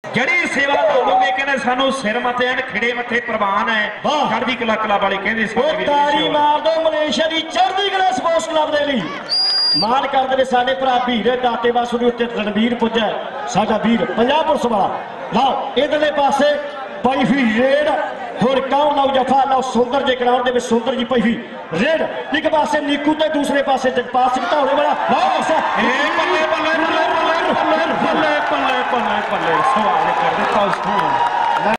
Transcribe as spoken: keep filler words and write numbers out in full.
जड़ी सेवा लोगे कहने सानू सिर मते एन खिड़े मथे प्रवान है चढ़दी कला क्लब वाले कहंदे तारी मार दो मलेशिया दी चढ़दी कला स्पोर्ट्स क्लब दे लई मान करदे ने साडे भरा भीरे दाते बस दे उत्ते रणवीर पुज्जा साडा वीर पंजाब पुलिस वाला लाओ इधरले पासे पाई हुई रेड होर कौन लाओ जफा लाओ सुंदर जे ग्राउंड दे विच सुंदर जी पाई हुई रेड एक पासे नीकू ते दूसरे पासे जगपाल सिंह धौले वाला लाओ ए बल्ले बल्ले बल्ले बल्ले बल्ले बल्ले बल्ले बल्ले सवाल कर दिता उसने